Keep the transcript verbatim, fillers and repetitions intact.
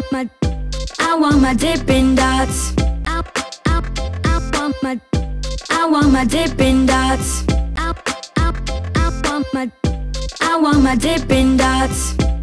my, I want my Dippin' dots. I, I, I want my, I want my Dippin' dots. I, I, I want my, I want my Dippin' dots.